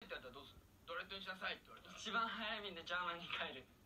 って言われたらどうする？ドレッドにしなさいって言われたら。 一番早い便でジャーマンに帰る。